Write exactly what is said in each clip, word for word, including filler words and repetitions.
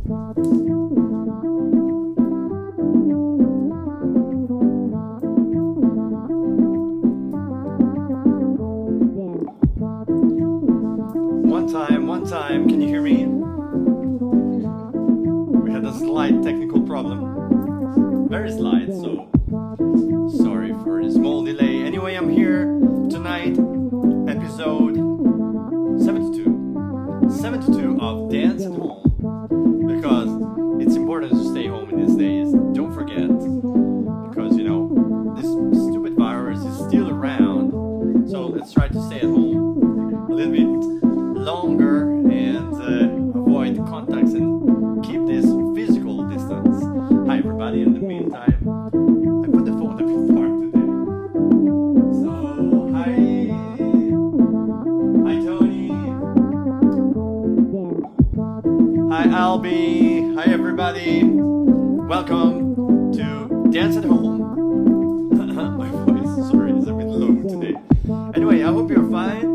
One time, one time, can you hear me? We had a slight technical problem. Very slight, so sorry for the small delay. Anyway, I'm here tonight, episode seventy-two. seventy-two of Dance at Home. Because it's important to stay home in these days. Don't forget. Because, you know, this stupid virus is still around. So let's try to stay at home a little bit longer and uh, avoid contacts and keep this physical distance. Hi everybody, in the meantime, I put the phone a bit far today. So, hi, hi Tony, hi Albie, hi everybody, welcome to Dance at Home. My voice, sorry, is a bit low today. Anyway, I hope you're fine.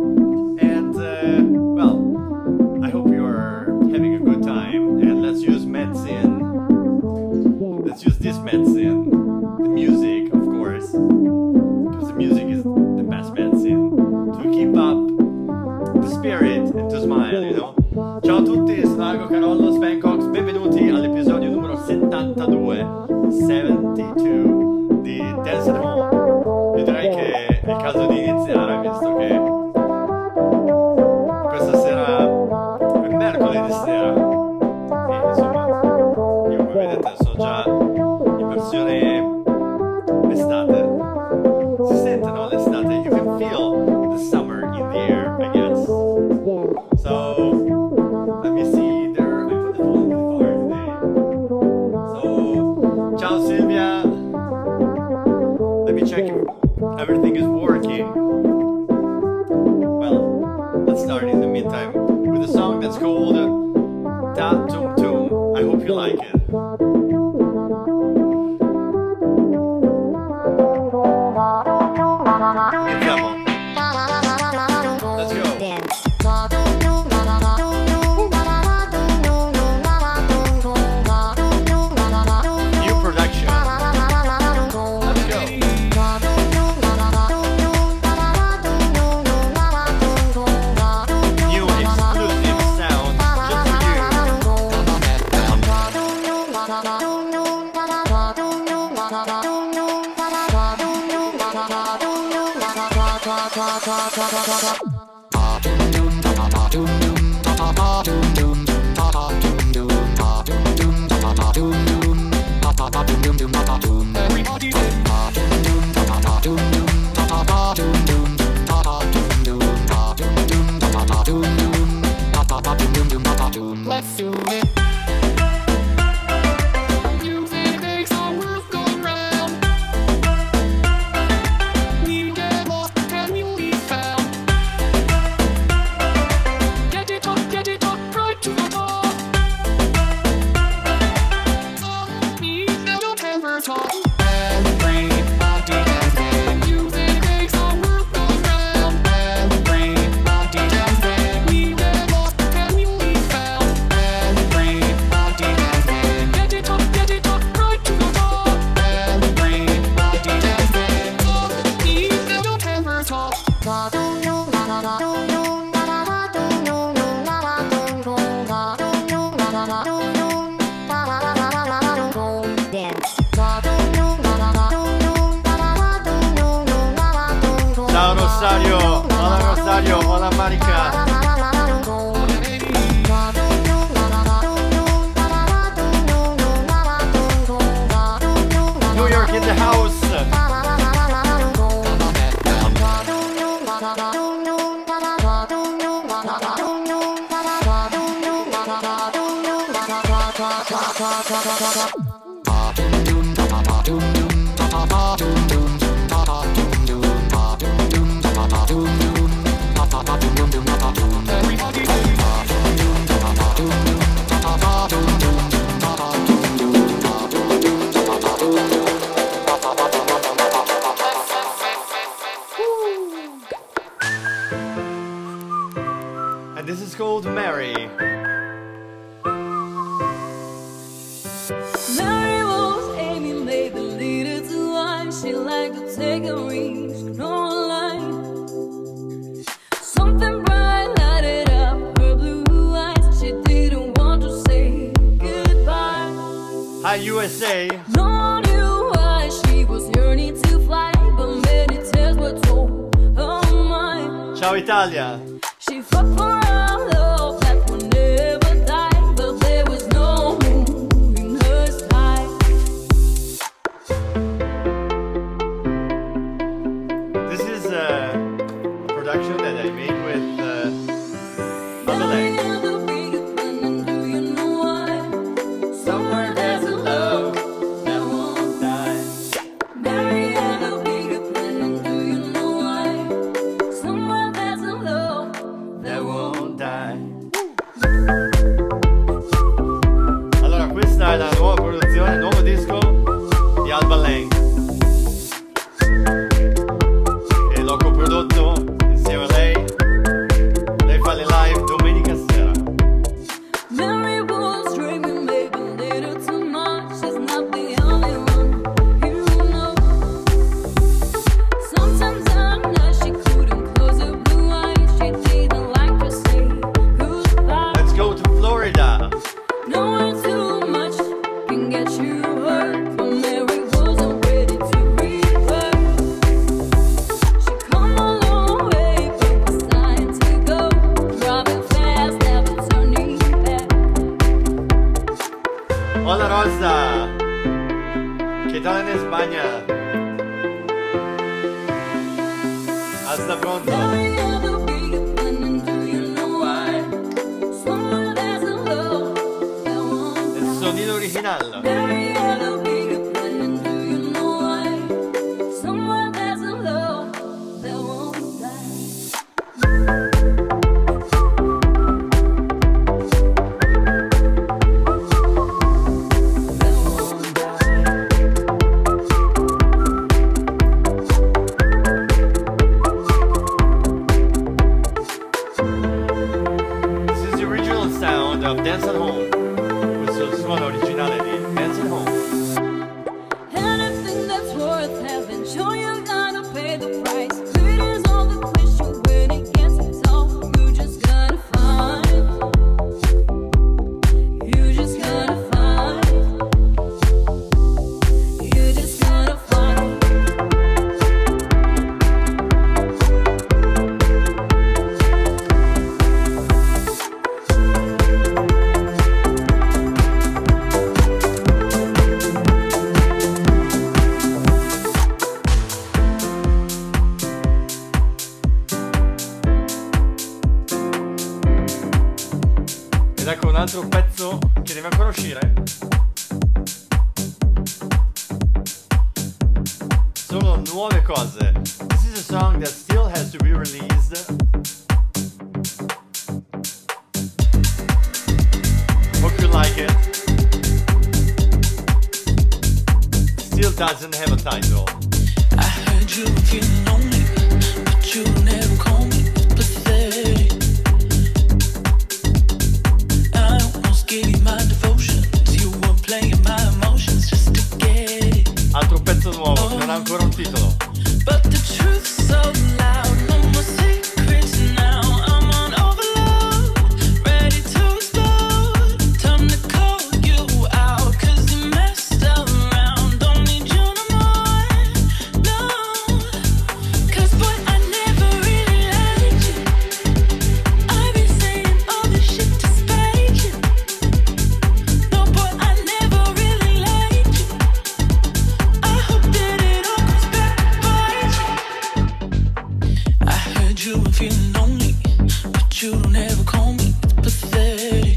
Let's use this medicine, the music, of course, because the music is the best medicine to keep up the spirit and to smile, you know. Ciao a tutti, Slago, Carollo, Spancox, benvenuti all'episodio numero settantadue, settantadue di Dance at Home. Io direi che è il caso di iniziare, visto che questa sera è mercoledì sera e insomma, io come vedete sono già in versione estate. Si sente, no, l'estate? You can feel the summer in the air, I guess. So, let me see there. I put the phone in the car today. So, ciao Silvia. Let me check if everything is working. Well, let's start in the meantime with a song that's called Da Tum Tum. I hope you like it. Iniziamo. Let's go. New production. Let's go. New exclusive sound just for you. Let's do it. Ciao Rosario, hola Rosario, hola Marica. New York in the house. And this is called Mary. Mary was Amy, made the leader to wine. She liked to take a risk, no line. Something bright lighted up her blue eyes. She didn't want to say goodbye. Hi U S A. No one knew why she was yearning to fly, but many tales were told her mind. Ciao Italia. She fought for our love that would never die, but there was no moon in her sky. This is a production that I made with uh, Madeleine. Allora, questa è la nuova produzione, il nuovo disco di Alba Lang, e l'ho coprodotto insieme a lei. Lei fa le live domenica sera. Mary was dreaming, maybe little too much. She's not the only one, you know. Sometimes at night she couldn't close her blue eyes. She didn't like to say goodbye. Let's go to Florida. Knowing too much can get you hurt, but Mary wasn't ready to revert. She come a long way, but it was time to go. Driving fast, never turning back. Hola Rosa. ¿Qué tal en España? Hasta pronto. Mary had a bigger plan, and do you know why? Somewhere there's a love that won't El sonido original. Mary had a bigger plan, and do you know why? Somewhere there's a love that won't die. That won't die. This is the original sound of Dance at Home. Questo è il suono originale di Dance at Home. Anything that's worth having, sure you gotta pay the price. It is all the question when it gets tough. You just gotta find. You just gotta find. You just gotta find. Ed ecco un altro pezzo che deve ancora uscire. Sono nuove cose. This is a song that still has to be released. Hope you like it. Still doesn't have a title. I heard you were feeling lonely, but you never called me. It's pathetic. I almost gave you my devotion. You were playing my emotions just to get it. Altro pezzo nuovo che non ha ancora un titolo. But the truth's so loud, no more secrets now. I'm on overload, ready to explode. Time to call you out, 'cause you messed around. Don't need you no more, no. 'Cause boy, I never really liked you. I've been saying all this shit to spite you. No boy, I never really liked you. I hope that it all comes back to bite you. I heard you were feeling lonely, but you don't ever call me. It's pathetic.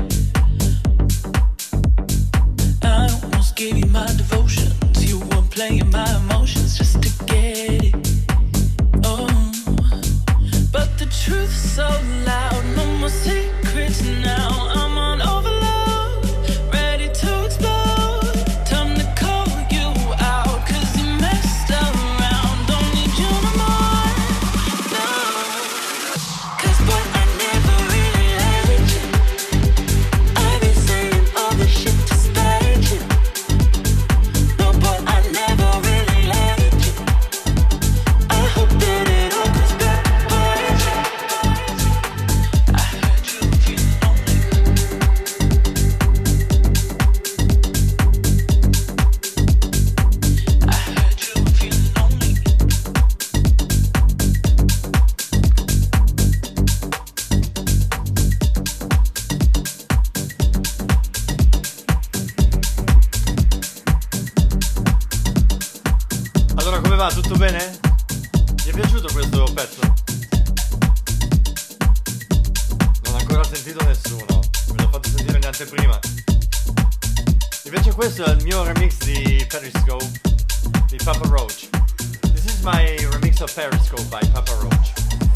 I almost gave you my devotions. You were playing my emotions just to get it. Oh, but the truth's so loud, no more secrets now. I'm on overload, ready to explode. Time to call you out, 'cause you messed around. Don't need you no more, no. 'Cause boy, I never really liked you. I've been saying all this shit to spite you. va? Tutto bene? Ti è piaciuto questo pezzo? Non ho ancora sentito nessuno, me l'ho fatto sentire in anteprima. Invece questo è il mio remix di Periscope di Papa Roach. This is my remix of Periscope by Papa Roach.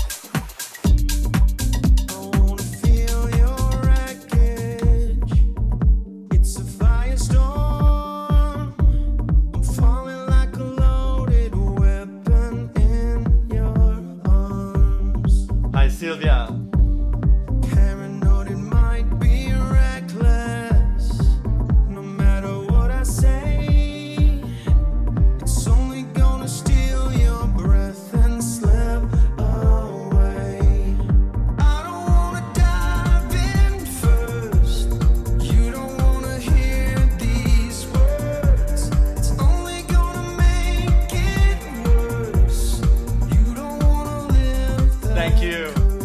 Sylvia. Paranoid, it might be reckless. No matter what I say, it's only gonna steal your breath and slip away. I don't wanna dive in first. You don't wanna hear these words. It's only gonna make it worse. You don't wanna live that. Thank you.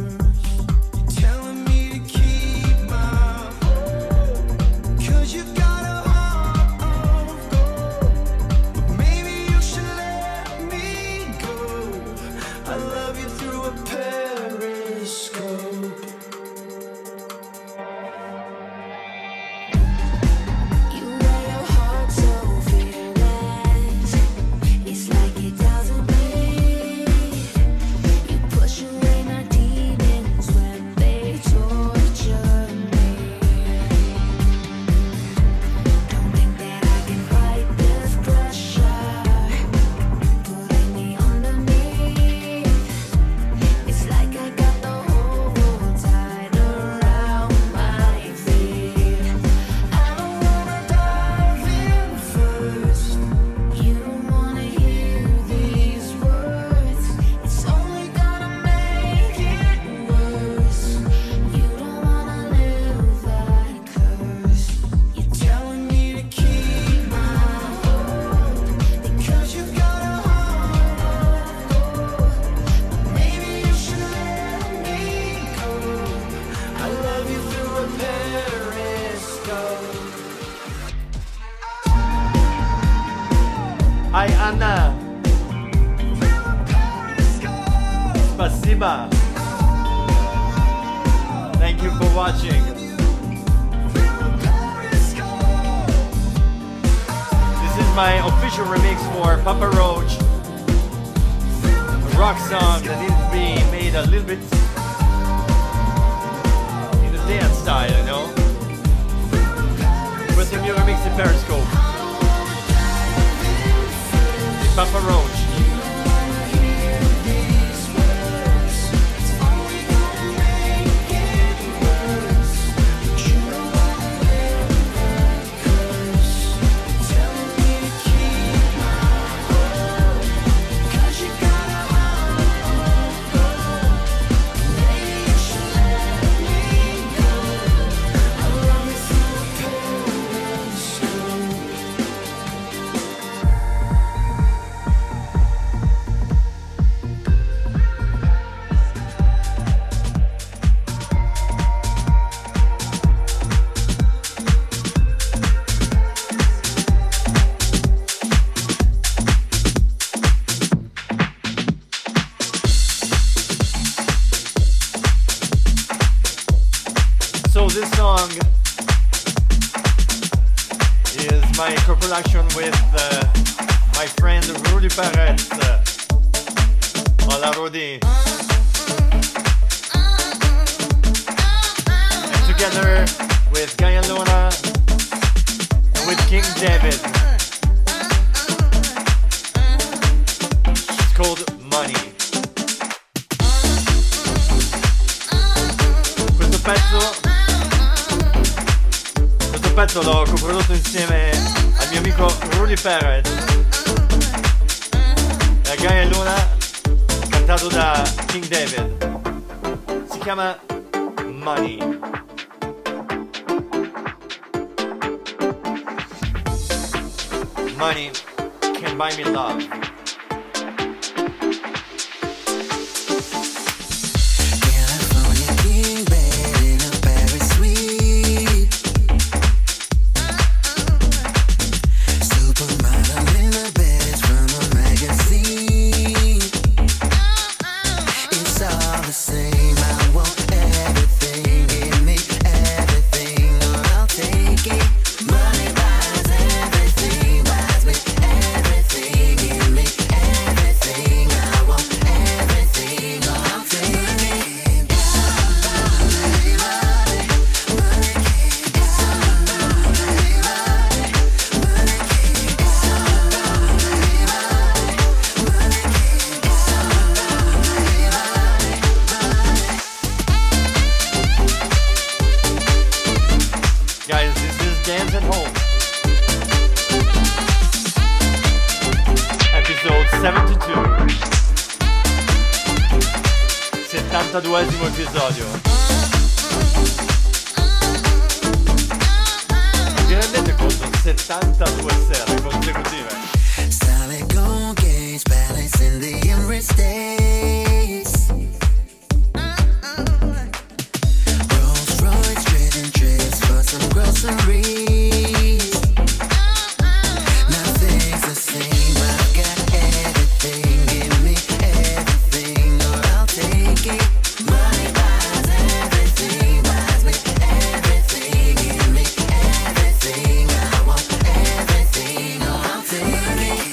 Hi Anna. Spasiba. Thank you for watching. This is my official remix for Papa Roach, a rock song that needs to be made a little bit in the dance style, you know? Questo è il mio remix di Periscope. Papa Roach. So this song is my co-production with uh, my friend Rudy Perez. Hola Rudy. And together with Gaia Luna and with King David. It's called Money. Questo pezzo Questo pezzo l'ho coprodotto insieme al mio amico Rudy Perez e a Gaia Luna, cantato da King David. Si chiama Money. Money can buy me love. California king bed in a Paris suite. Supermodel in a bed from a magazine. Dance at Home. Episode seventy-two. settantaduesimo episodio. Vi rendete conto? settantadue sere consecutive. Solid gold gauge balance in the Emirates States. Rolls Royce trading trips for some groceries. Nothing's the same. I've got everything. Give me everything, or I'll take it. Money buys everything, buys me everything. Give me everything. I want everything, or I'll take it.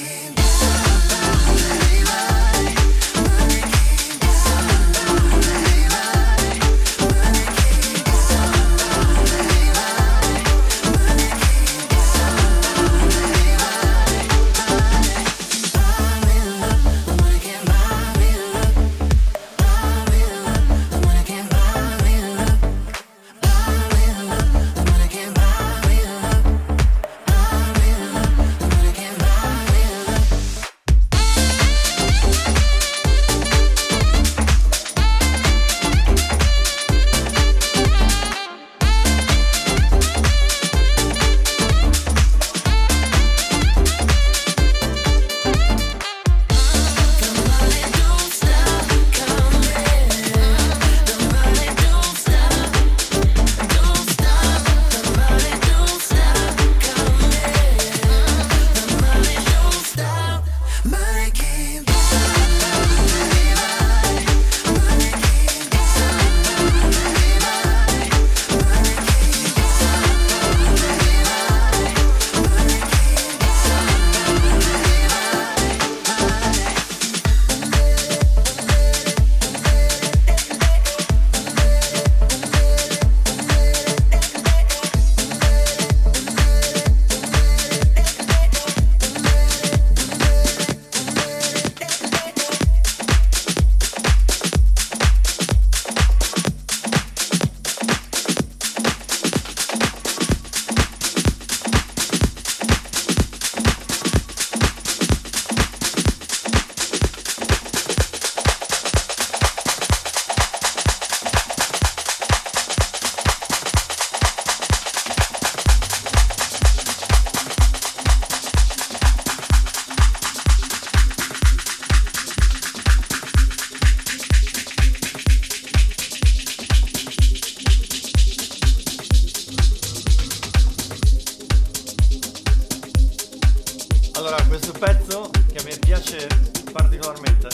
Allora, questo pezzo che a me piace particolarmente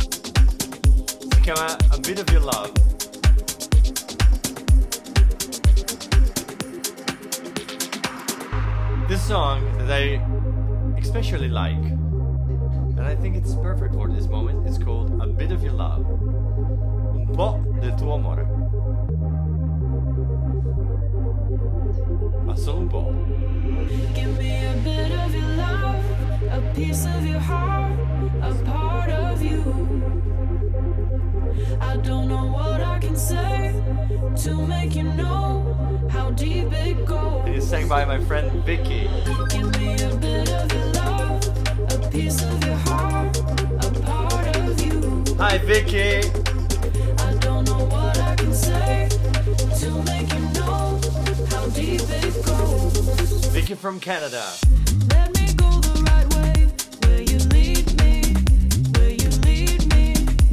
si chiama A Bit of Your Love. This song that I especially like, and I think it's perfect for this moment, is called A Bit of Your Love. Un po' del tuo amore. Ma solo un po'. Give me a bit of your love, a piece of your heart, a part of you. I don't know what I can say to make you know how deep it goes. It is sang by my friend Vicky. Give me a bit of your love, a piece of your heart, a part of you. Hi Vicky! I don't know what I can say to make you know how deep it goes. Vicky from Canada. Let me go the right way, where you lead me, where you lead me.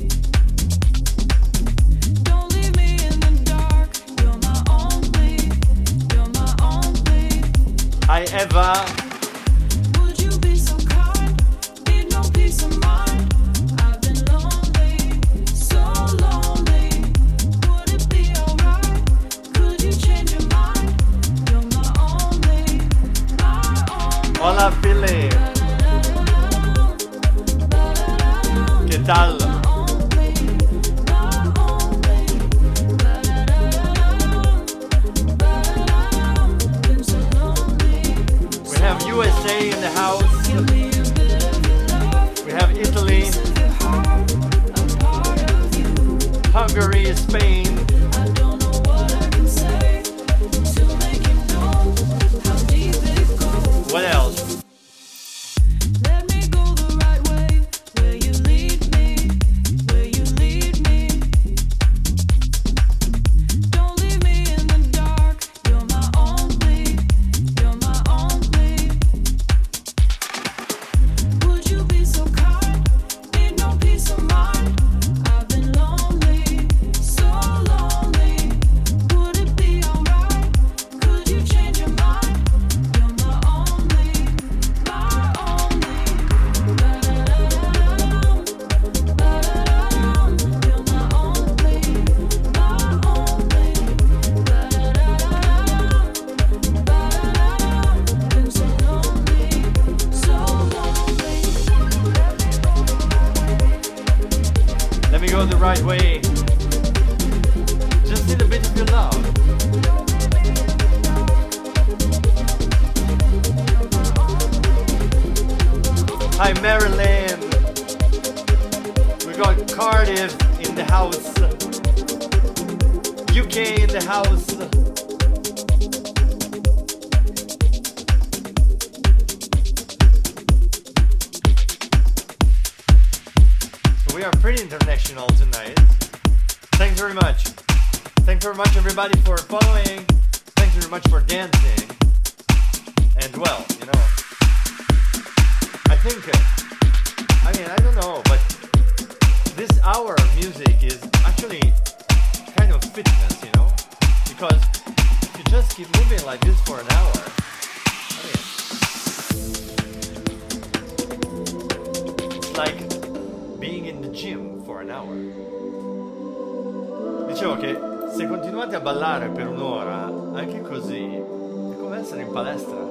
Don't leave me in the dark, you're my only, you're my only. Hi Eva! Would you be so kind, need no peace of mind. I've been lonely, so lonely. Would it be alright, could you change your mind? You're my only, my only. Hola Philly! Che tal? We have U S A in the house. We have Italy, Hungary, Spain. I don't know what I can say to make you know how right way. Just need a bit of your love. Hi Marilyn. We got Cardiff in the house. U K in the house. We are pretty international tonight. Thanks very much. Thanks very much everybody for following. Thanks very much for dancing. And well, you know, I think, uh, I mean, I don't know, but this hour of music is actually kind of fitness, you know? Because if you just keep moving like this for an hour, I mean, it's like being in the gym for an hour. Dicevo che se continuate a ballare per un'ora, anche così, è come essere in palestra.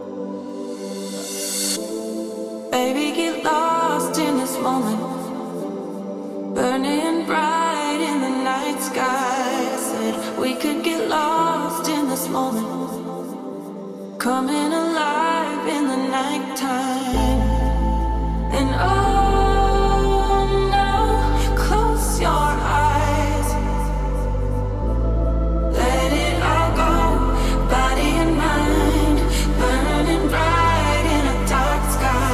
Baby, get lost in this moment, burning bright in the night sky. Said we could get lost in this moment, coming alive in the nighttime. And oh no, close your eyes, let it all go, body and mind, burning bright in a dark sky.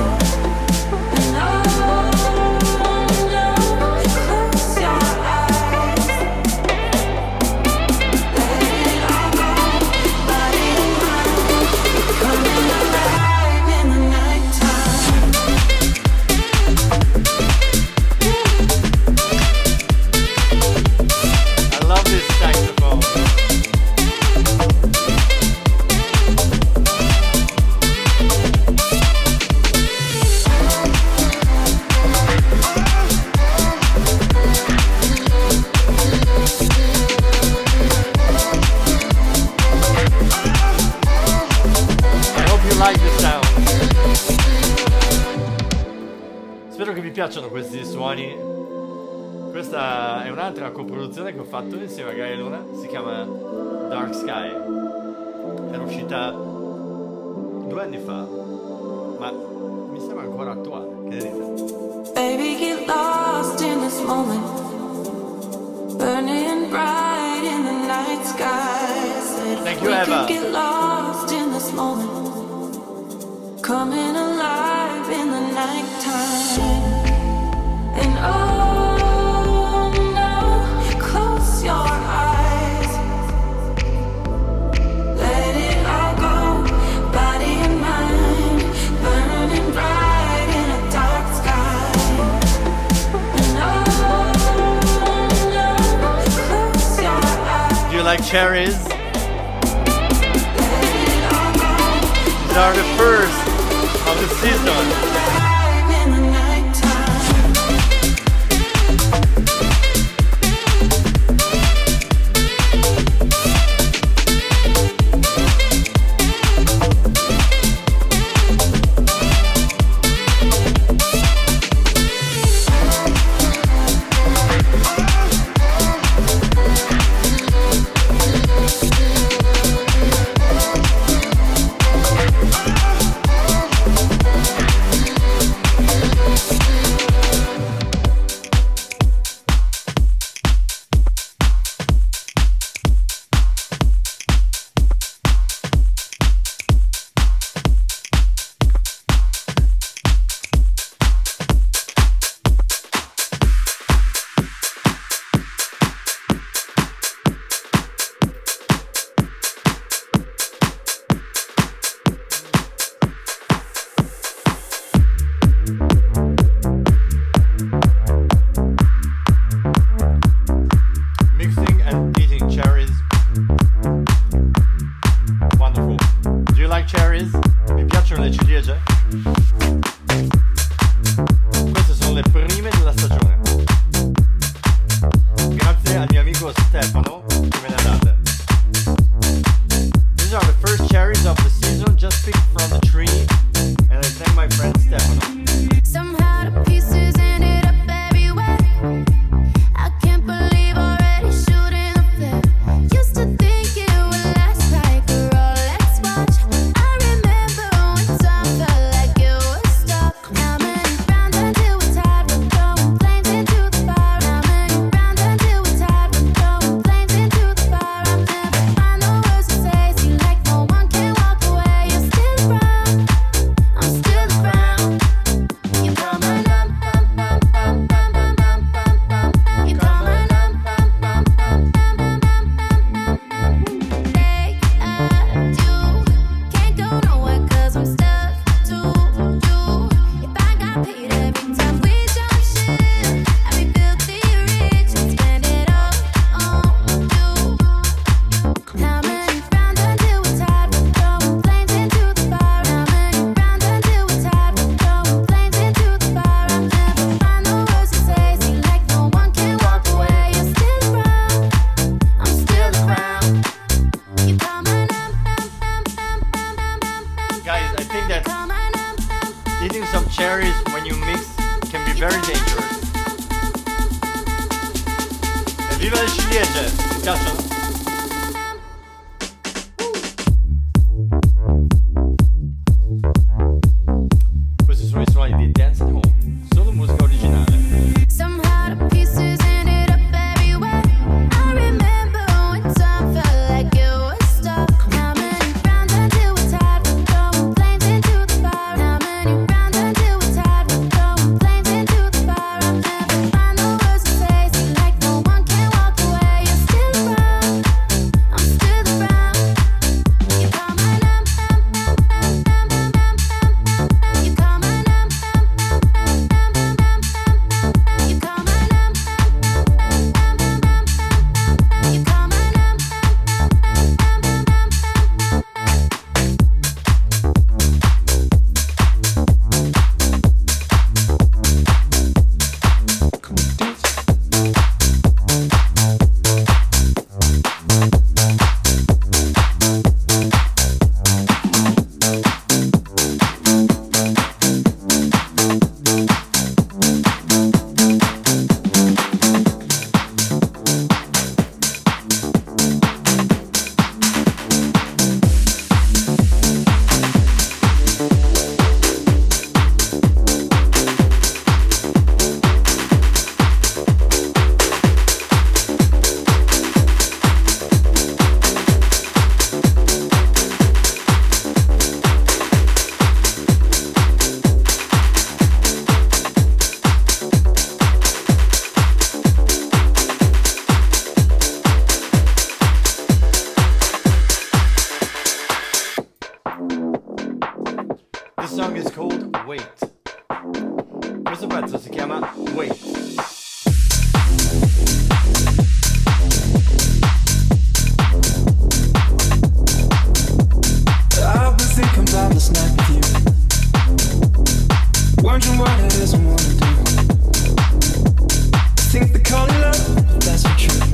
Piacciono questi suoni. Questa è un'altra coproduzione che ho fatto insieme a Gaia Luna, si chiama Dark Sky, era uscita due anni fa, ma mi sembra ancora attuale. Che ne dite? Baby, get lost in this moment, burning bright in the night sky. Said Thank you, we Eva. could get lost in this moment, coming alive in the nighttime. And oh no, close your eyes, let it all go, body and mind, burning bright in a dark sky. And oh no, close your eyes. Do you like cherries? Let it all go, These are the first of the season. in the nighttime. Somehow the pieces ended up everywhere. I think that eating some cherries when you mix can be very dangerous. E viva le ciliegie! Mi piacciono? Questi sono i suoni di Dance at Home, solo musica originale. Somehow the pieces ended up everywhere. I remember when time felt like it was stuck. How many rounds until we're tired of throwing flames into the fire? How many rounds until we're tired of throwing flames into the fire? I'll never find the words to say. Seem like no one can walk away. You're still around. I'm still around. You call my name. You call my name. You call my name. You call my name. This song is called Wait. Questo pezzo si chiama Wait. I've been thinking about last night with you, wondering what it is I wanna do. I think they call it love, but that's not true.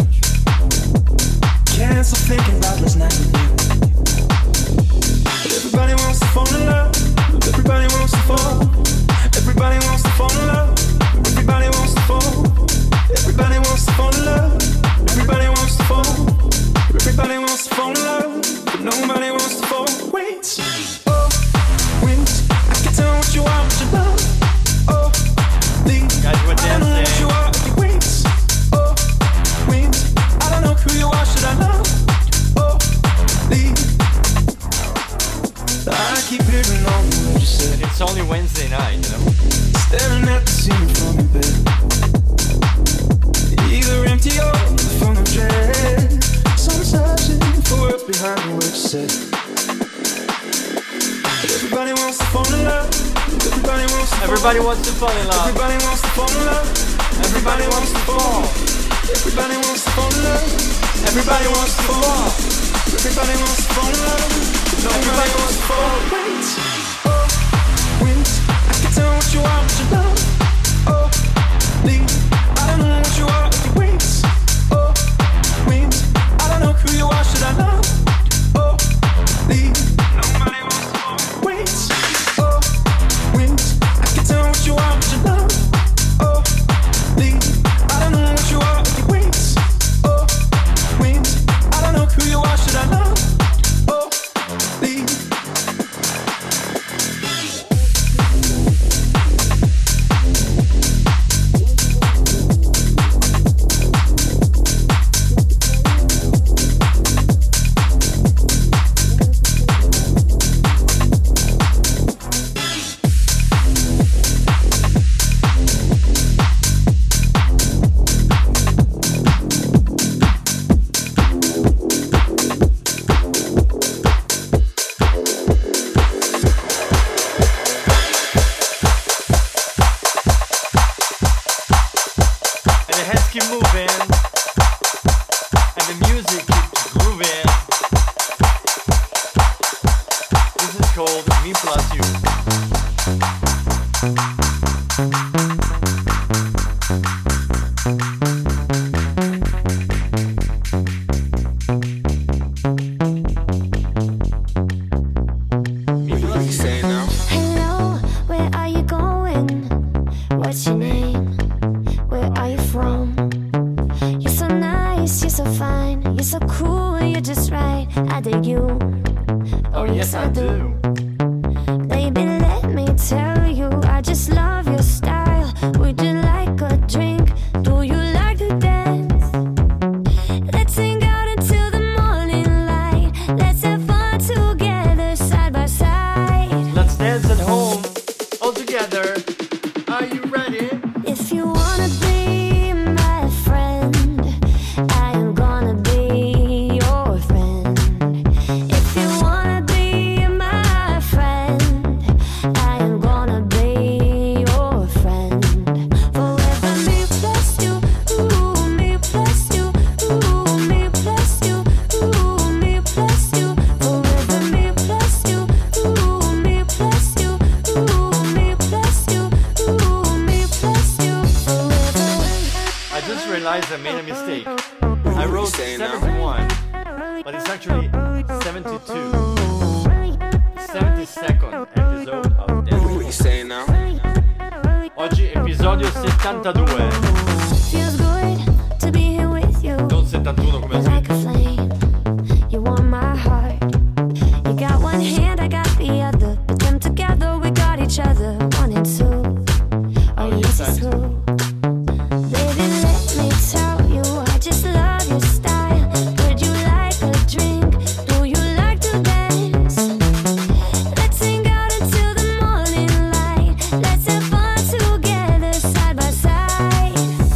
Can't stop thinking about last night with you. Everybody wants to fall in love. Everybody wants to fall. Everybody wants to fall in love. Everybody wants to fall. Everybody wants to fall in love. Everybody wants to fall. Everybody wants to fall in love, but nobody wants to fall. Wait, oh, wait. I can tell what you are, what you love. Oh, leave. Guys, we're I don't know what dancing. you are, you wait. Oh, wait. I don't know who you are, should I love? Oh, leave. I keep hearing all the words you said, It's only Wednesday night, you know? staring at the ceiling from your bed. Either empty or full of dread. So I'm searching for word behind the words you said. Everybody wants to fall in love. Everybody wants to fall. Everybody wants to fall in love. Everybody wants to fall in love. Everybody wants to fall. Everybody wants to fall in love. Everybody wants to fall. Everybody wants to fall in love. Everybody wants to fall. Wait, oh, wait. I can tell what you are, what you love. Oh, leave. I don't know what you are, if you wait. Oh, wait. I don't know who you are, should I love? Oh, leave. Nobody wants to fall. Wait, oh, wait. I can tell what you are, what you love. Oh, leave. I don't know what you are, if you wait. Oh, wait. I don't know who you are, should I love? Oh, leave. And the heads keep moving. And the music keeps grooving. This is called Me Plus You. Me Plus You. Say it now. guys, I made a mistake. I wrote seventy-one, but it's actually seventy-two. seventy-second episode of Dance What you saying now? Oggi episodio settantadue. Feels good to be here with you. Non settantuno come ho Like scritto. a flame, you warm my heart. You got one hand, I got the other. Put them together, we got each other. One and two. Oh, yes, it's true. Baby, let me tell you, I just love your style. Would you like a drink? Do you like to dance? Let's hang out until the morning light. Let's have fun together, side by side.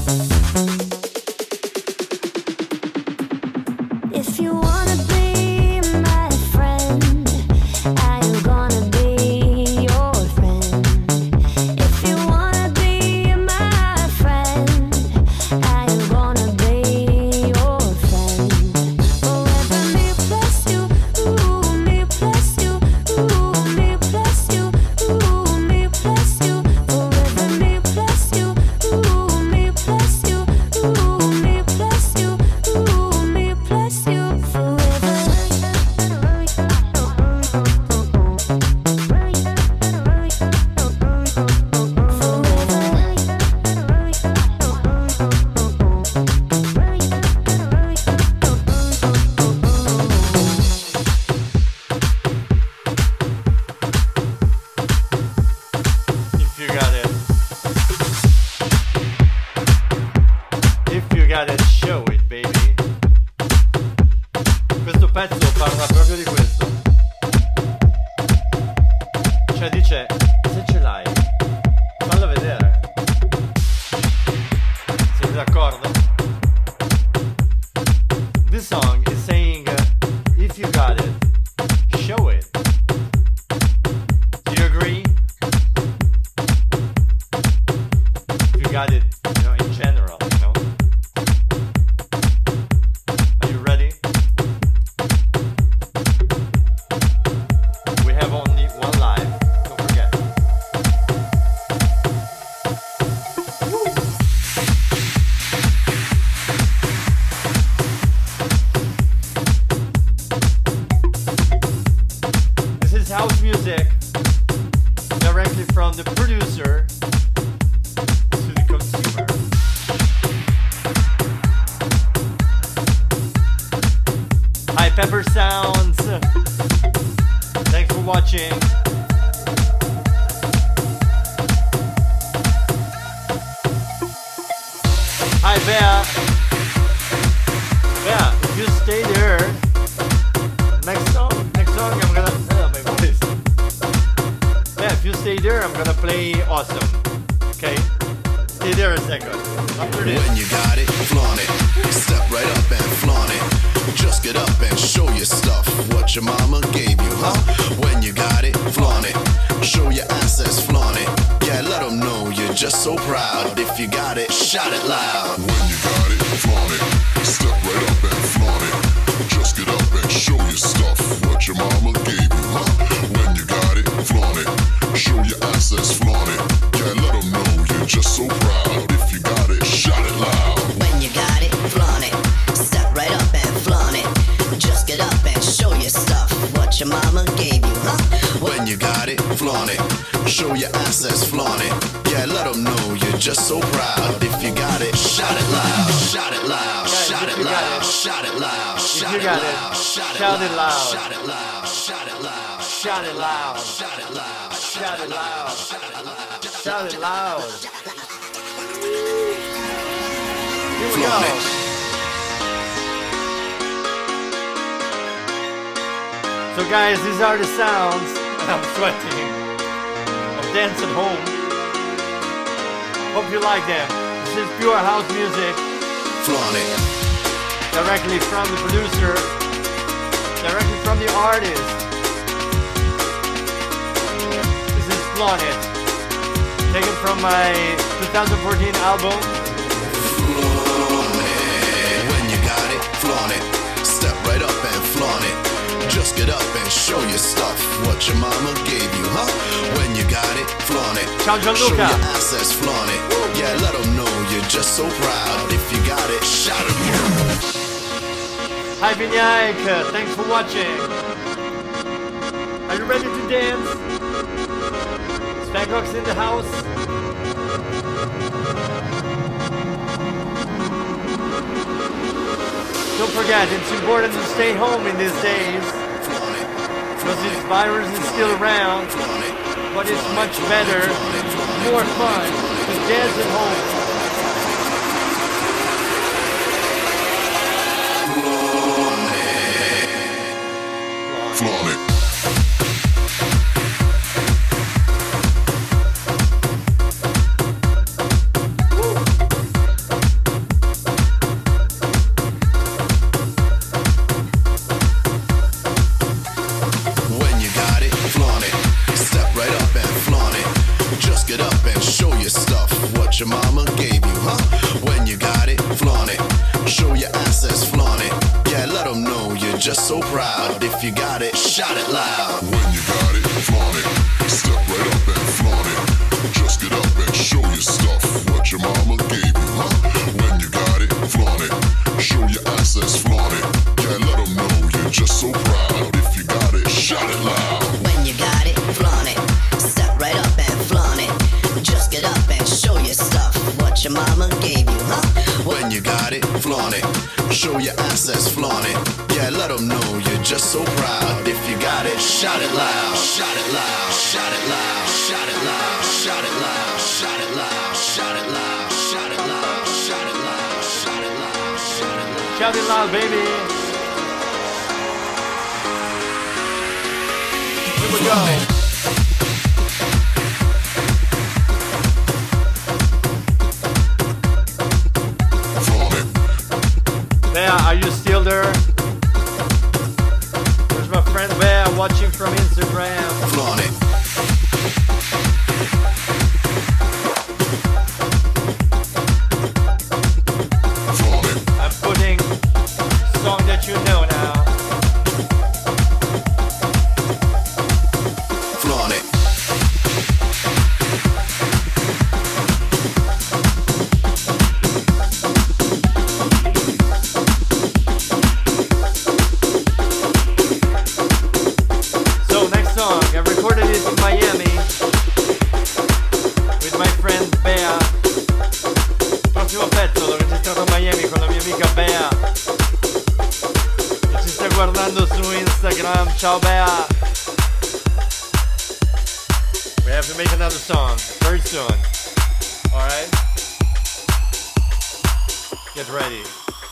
If you wanna be my friend, I'm gonna be your friend. If you wanna be my friend, I'm gonna be your friend. Forever me plus you, ooh, me plus you, ooh, me plus you, ooh, me plus you. Forever me plus you, ooh, me plus you, ooh, me plus you, ooh, me plus you. If you got it. If you got it, show it, baby. Questo pezzo parla proprio di questo. Cioè dice, se ce l'hai, fallo vedere. Siete d'accordo? This song is saying, uh, if you got it, show it. Do you agree? If you got it, you know, in general, you know? Are you ready? We have only one live, don't forget. This is house music, directly from the producer to the consumer. Hi, Pepper Sounds. Thanks for watching. Hi, Bea. Bea, if you stay there, next song, next song, I'm gonna. Oh, my voice. Bea, if you stay there, I'm gonna play Awesome. Okay? Stay there a second. After this. When you got it, flaunt it. Step right up and flaunt it. Just get up and show your stuff. What your mama gave you, huh? When you got it, flaunt it. Show your assets, flaunt it. Yeah, let them know you're just so proud. If you got it, shout it loud. When you got it, flaunt it. Step right up and flaunt it. Just get up and show your stuff. What your mama gave you, huh? When you got it, flaunt it. Show your assets, flaunt it. Yeah, let them know you're just so proud. If you got it, shout it loud. When you got it, flaunt it. Step right up and flaunt it. Just get up and show your stuff. What your mama gave you, huh? When you got it, flaunt it. Show your assets, flaunt it. Yeah, let them know you're just so proud. If you got it, shout it loud. Shout it loud. Guys, Shout if it you got loud. it, Shout it loud. Shout you it got it, loud. Shout shout it loud. Shout it loud. Shout it loud. Shout it loud. Shout it loud. Shout it loud. Shout it loud. Here we Flaunt go. it. So guys, these are the sounds, and I'm sweating, of Dance at Home. Hope you like them. This is pure house music, Flaunt it. directly from the producer, directly from the artist. This is Flaunt It, taken from my twenty fourteen album. Flaunt it. When you got it, flaunt it. Step right up and flaunt it. Just get up and show your stuff. What your mama gave you, huh? When you got it, flaunt it. Ciao, Show Gianluca. your assets, flaunt it. Yeah, let them know you're just so proud. If you got got it, shout it loud. Hi Vinayak, thanks for watching. Are you ready to dance? Spankox in the house. Don't forget, it's important to stay home in these days because this virus is still around, but it's much better, more fun to dance at home. Flaunt it. When you got it, flaunt it. Step right up and flaunt it. Just get up and show your stuff. What your mama gave you, huh? When you got it, flaunt it. Show your assets, flaunt it. Yeah, let them know you're just so proud. If you got it, shout it loud. When you got it, flaunt it. Step right up and flaunt it. Just get up and show your stuff. What your mama gave you, huh? When you got it, flaunt it. Show your assets, flaunt it. Yeah, let them know you're just so proud. If you got it, shout it loud. When you got it, flaunt it. Step right up and flaunt it. Just get up and show your stuff. What your mama gave you, huh? When you got it, flaunt it. Show your assets, flaunt it. Yeah, let them know you're just so proud. If you got it, shout it loud. Shout it loud. Shout it loud. Shout it loud. Shout it loud. Shout it loud. Shout it loud. Shout it loud. Shout it loud. Shout it loud. Shout it loud. Shout it loud, baby. Here we go. Flaunt it. Bea, are you still there? There's my friend Bea watching from Instagram. Flaunt it. Flaunt it. I'm putting a song that you know now. Flaunt it. So next song, I recorded it in Miami with my friend Bea. Prossimo pezzo l'ho registrato a Miami con la mia amica Bea, che ci sta guardando su Instagram. Ciao Bea. We have to make another song very soon. Alright? Get ready.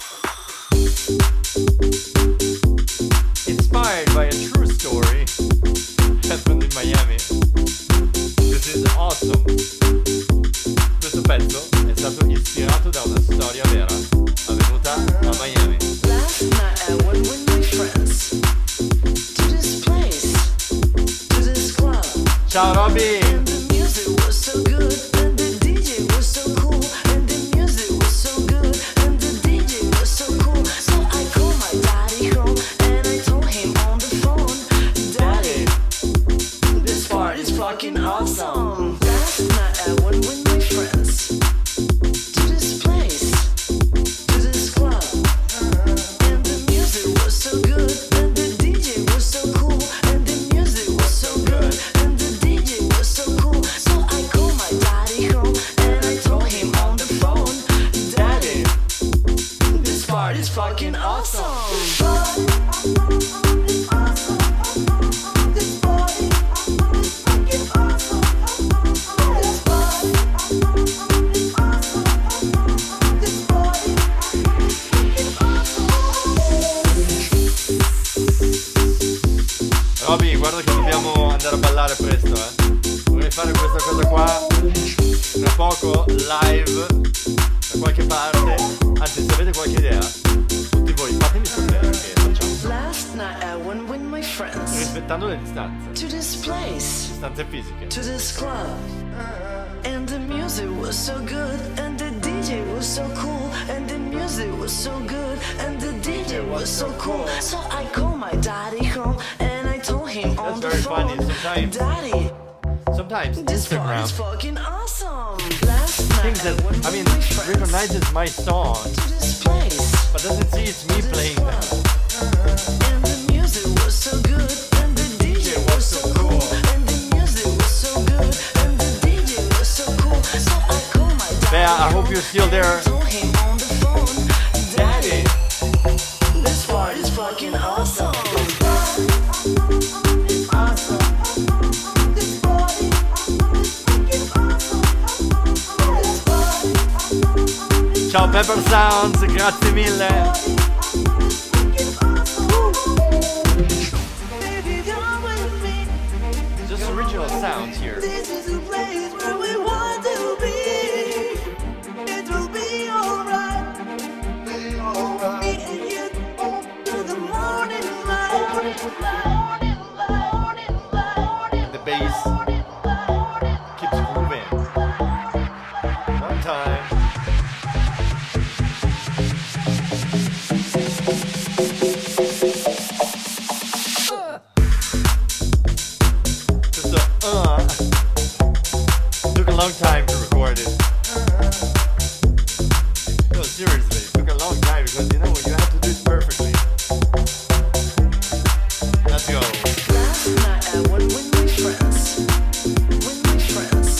Inspired by a true story happened in Miami. This is awesome. Questo pezzo è stato ispirato da una storia vera avvenuta a Miami. Last night I went with my friends to this place, to this club, Ciao Robby! and the music was so good, and the D J was so cool, and the music was so good, and the D J was so cool. So I called my daddy home, and I told him on the phone, Daddy, this part is fucking awesome. Last night I went with my friends to this place, to this club, and the music was so good, and the D J was so cool, and the music was so good, and the D J was so cool. So I called my daddy home, and I told him on the phone, Daddy, this part is fucking awesome. Robby, guarda che dobbiamo andare a ballare presto, eh. Vorrei fare questa cosa qua tra poco live da qualche parte. Anzi, se avete qualche idea, tutti voi fatemi sapere che facciamo. Last night I went with my friends Rispettando le distanze, to this place, distanze fisiche. to this club, and the music was so good, and the D J was so cool, and the music was so good, and the D J was so cool. So I called my daddy home, and I told him on That's the very phone, funny sometimes. Daddy, sometimes This part Instagram is fucking awesome. Last night thinks that, went I with mean, my friends recognizes my song, to this place. but doesn't see it's me playing them. And the music was so good, and the D J was so cool, and the music was so good, and the D J was so cool. So I called my daddy. Bea, I hope you're still there. Told him on the phone, Daddy, this part is fucking awesome. Ciao Pepper Sounds, grazie mille. Baby, come with me. Just original sounds here. This is a place where we want to be. It will be alright. Be alright. Me and you to the morning light. The bass keeps moving. One time. Just a uh. Took a long time to record it. No, seriously, it took a long time because you know you have to do it perfectly. Let's go. Last night I went with my friends. With my friends.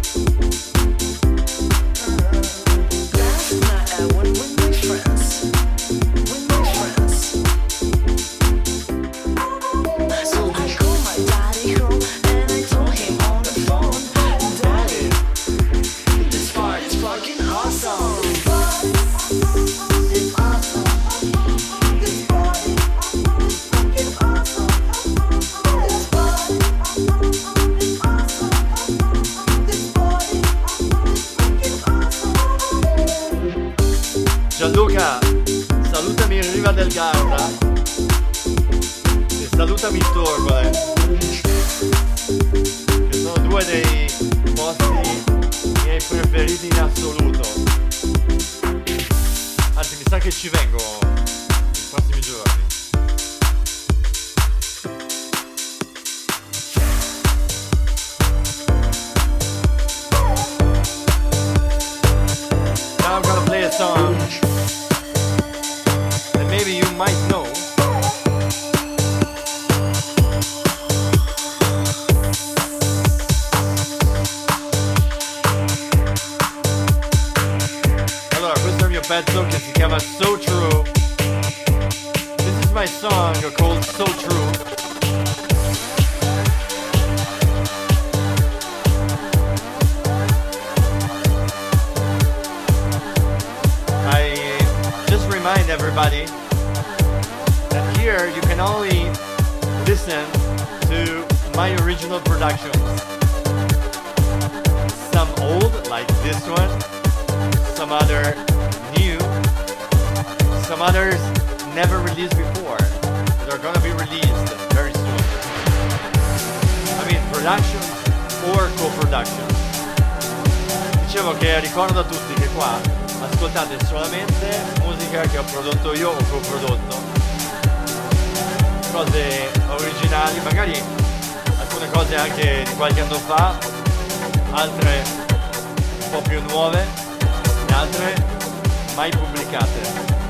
Last night I went with my friends. With my friends. So I called my daddy home and I told him on the phone, Daddy, this part is fucking awesome. It's awesome. This party is fucking awesome. This party is awesome. This party is fucking awesome. Gianluca, salutami in Riva del Garda e salutami in Torbole, che sono due dei posti miei preferiti in assoluto. Anzi, mi sa che ci vengo nei prossimi giorni. Now I'm gonna play a song that maybe you might know. Allora, questo è il mio pezzo che si chiama So True. This is my song called So True. I just remind everybody that here you can only listen to my original productions. Some old, like this one, some other new, some others never released before. They're gonna be released very soon. I mean, productions or co-productions. Dicevo che ricordo a tutti che qua ascoltate solamente musica che ho prodotto io o coprodotto, cose originali, magari alcune cose anche di qualche anno fa, altre un po' più nuove e altre mai pubblicate,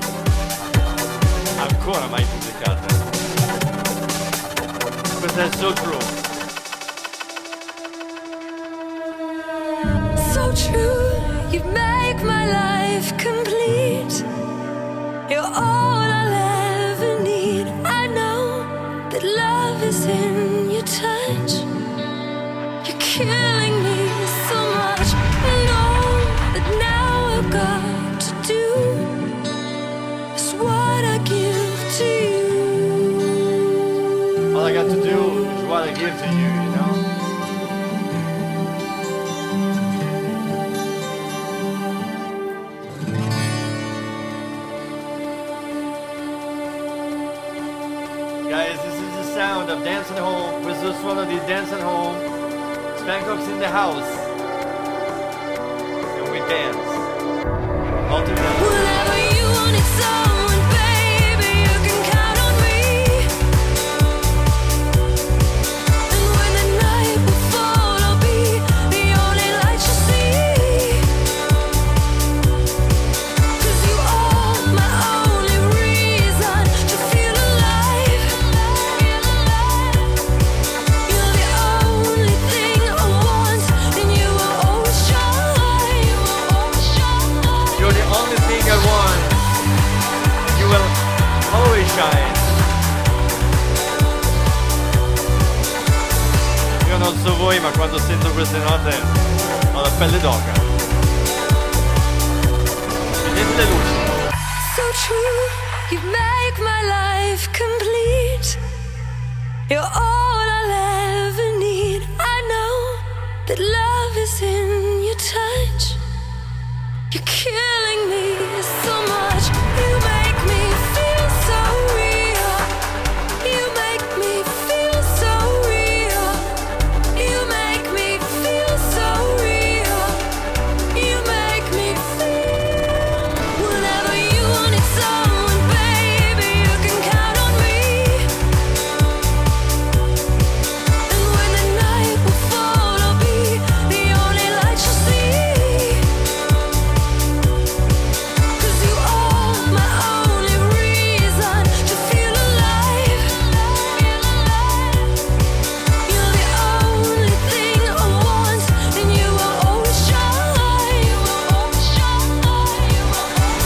ancora mai pubblicate. Questo è So True. So true, you make my life complete. You're all I'll ever need. I know that love is in your touch. You're killing me so much. I know that now I've got to do is what I give to you. All I got to do is what I give to you, you know? Guys, this is the sound of Dance at Home. Questo suono di Dance at Home. Spankox in the house. And we dance. All together. Whenever you wanted someone, baby, you can count on me. And when the night will fall, I'll so voi, ma quando sento queste note ho la pelle d'oca. Vedete le luci? So true, you make my life complete. You're all I'll ever need. I know that love is in your touch. You're killing me so much. You make me feel so real. You make me feel so real. You make me feel so real. You make me feel. Whenever you need someone, baby, you can count on me. And when the night will fall, I'll be the only light you see. 'Cause you are my only reason to feel alive. You're the only thing I want, and you will always shine. You will always shine. You will always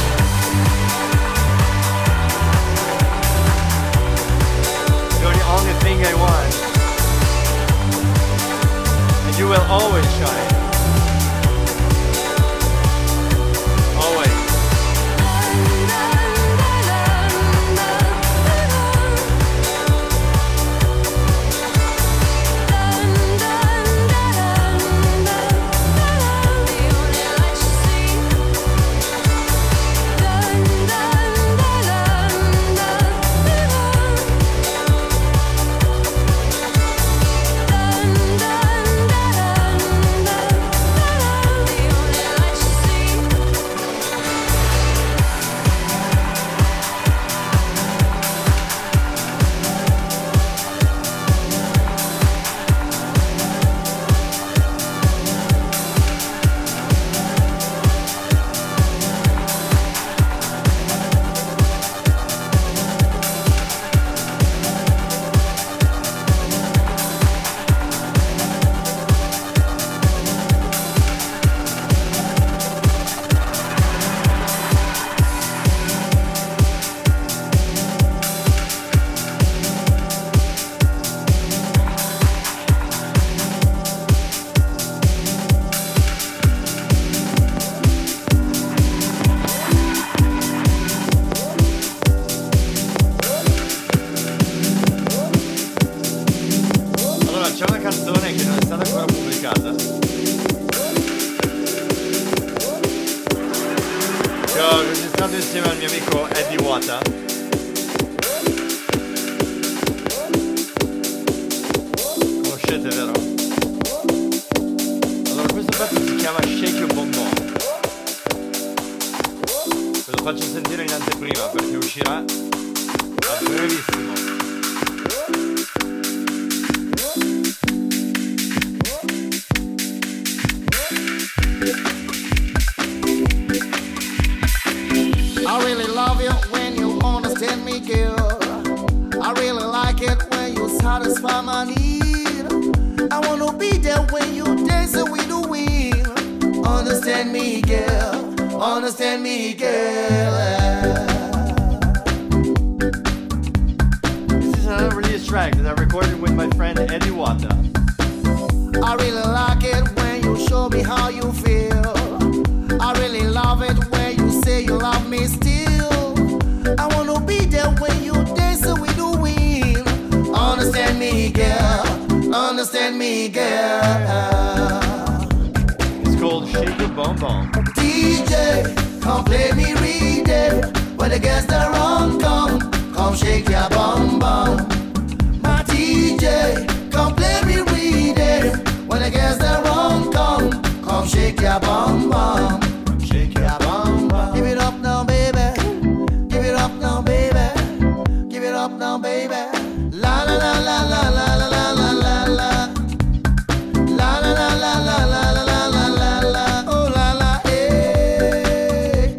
shine. You're the only thing I want. And you will always shine. Always. Allora, c'è una canzone che non è stata ancora pubblicata, che ho registrato insieme al mio amico Eddie Wata. Conoscete, vero? Allora, questo pezzo si chiama Shake Your Bom Bom. Ve lo faccio sentire in anteprima perché uscirà a brevissimo. I really love you when you understand me, girl. I really like it when you satisfy my need. I wanna be there when you dance with the wind. Understand me, girl. Understand me, girl. This is an unreleased track that I recorded with my friend Eddie Wata. I really like it when you show me how you feel. I really love it when you say you love me still. I wanna be there when you dance with the wind. Understand me, girl. Understand me, girl. It's called Shake Your Bom Bom. D J, come play me read it. When the guests are on, come, come shake your bum bum. My D J, come play me read it. When the guests are on, come, come shake your bum bum. Shake your bum bum. Give it up now, baby. Give it up now, baby. Give it up now, baby. La la la la la la la la la la la. La la la la la la la la la la la. Oh la la, eh.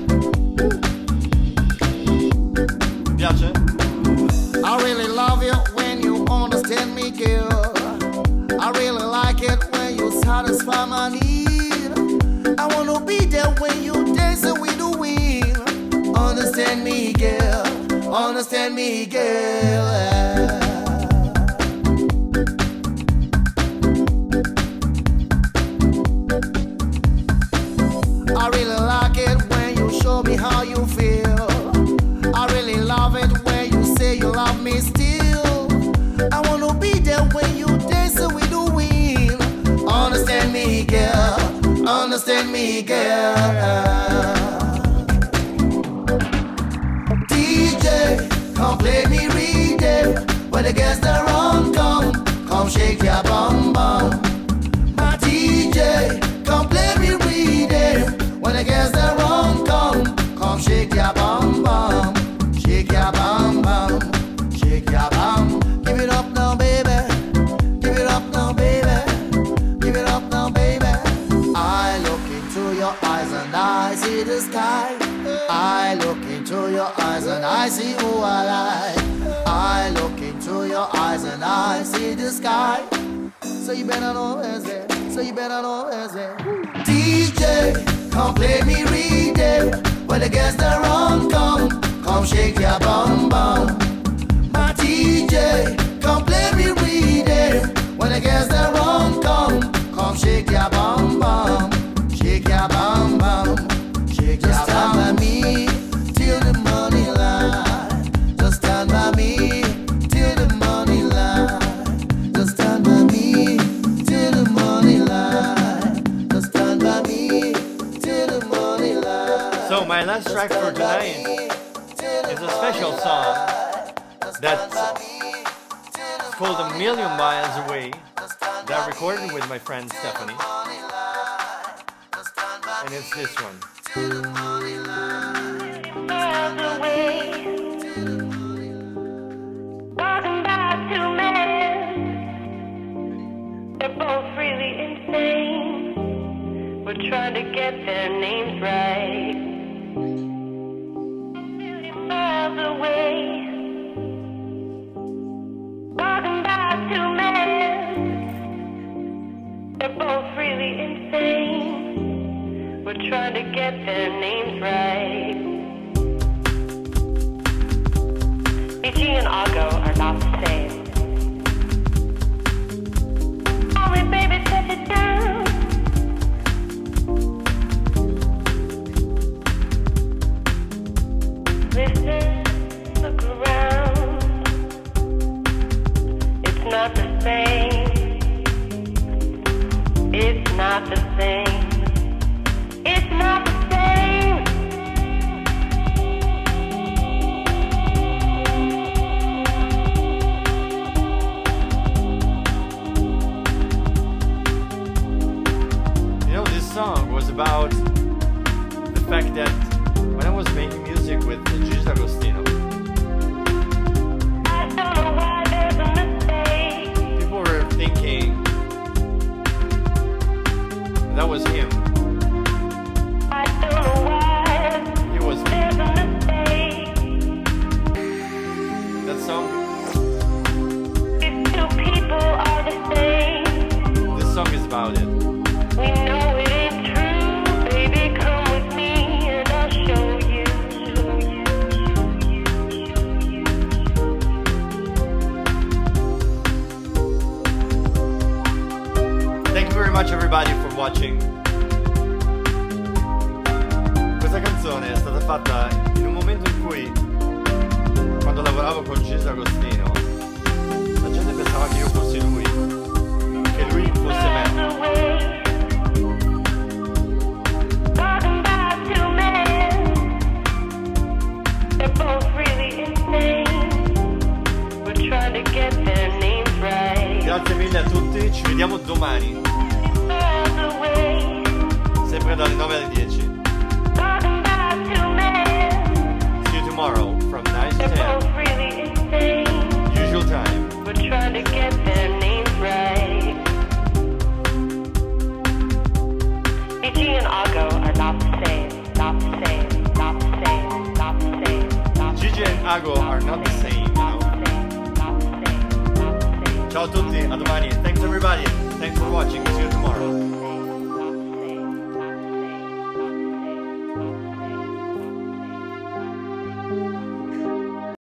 Piace? I really love you when you understand me, girl. I really like it when you satisfy my need. I wanna be there when you dance with the wind. Understand me, girl. Understand me, girl. understand me, girl. D J, come play me rhythm. When the guests are on, come, come shake your bum bum. My D J, come play me rhythm. When the guests are on, come, come shake your bum bum. Shake your bum bum, shake your bum. Give it up now, baby. Give it up now, baby. Give it up now, baby. I look into your eyes and I see the sky. I look into your eyes and I see who I like. I look into your eyes and I see the sky. So you better know where's there. So you better know where's there. D J, come play me rhythm. When the guests are on, come, come shake your bum bum. My D J, come play me rhythm. When the guests are on, come, come shake your bum bum. Shake your bum bum. Shake your bum. Just stand by me till the morning light. Just stand by me till the morning light. Just stand by me till the morning light. Just stand by me till the morning light. So my last track for tonight is a special song that's called A Million Miles Away, that I recorded with my friend Stephanie, and it's this one. Miles away, talking about two men. They're both really insane. We're trying to get their names right. Miles away, talking about two men. They're both really insane. We're trying to get their names right. B G and Argo are not the same. Only baby, touch it down. Listen, look around. It's not the same. It's not the same. It's not the same. You know, this song was about the fact that when I was making music with Jesus Agostino, I don't know why there's a mistake. people were thinking that was him. I don't know why It was me. there's a mistake. That song, If two people are the same, this song is about it. we know it ain't true. Baby, come with me and I'll show you. Thank you very much everybody for watching. Questa canzone è stata fatta in un momento in cui, quando lavoravo con Jesus Agostino, la gente pensava che io fossi lui, che lui fosse me. Miles away, talking about two men. They're both really insane. We're trying to get their names right. Grazie mille a tutti, ci vediamo domani, Miles away, sempre dalle nove alle dieci. talking about two men. See you tomorrow from nine to They're ten, both really insane. usual time. We're trying to get their names right. B G and Argo are not the same. Not the same. Not the same. Not the same. Not the Gigi and Ago are not the same, you know? same. Not the same. Not the same. Ciao a tutti, a domani. Thanks everybody. Thanks for watching.